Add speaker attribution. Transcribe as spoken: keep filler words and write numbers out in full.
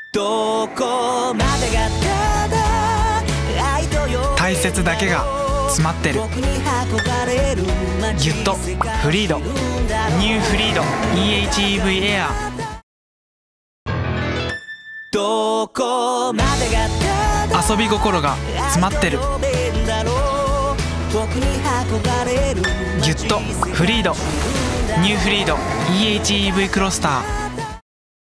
Speaker 1: どこまでがただ愛とよ
Speaker 2: 大切だけが詰まってる。ギュッとフリード。ニューフリード イーエイチイーブイ エアー。
Speaker 1: どこまでがただ
Speaker 2: 遊び心が詰まってる。ギュッとフリード。ニューフリード イーエイチイーブイ クロスター。